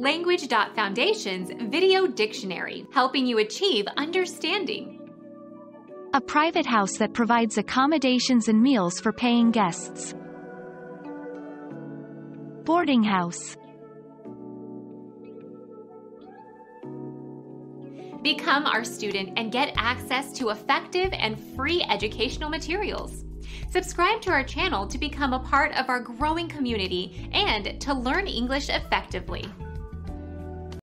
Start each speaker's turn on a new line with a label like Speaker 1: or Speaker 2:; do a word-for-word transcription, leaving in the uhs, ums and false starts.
Speaker 1: Language dot Foundation's Video Dictionary, helping you achieve understanding.
Speaker 2: A private house that provides accommodations and meals for paying guests. Boarding house.
Speaker 1: Become our student and get access to effective and free educational materials. Subscribe to our channel to become a part of our growing community and to learn English effectively.